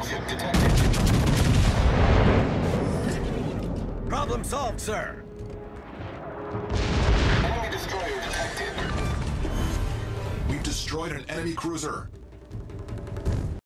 ship detected. Problem solved, sir. Enemy destroyer detected. We've destroyed an enemy cruiser.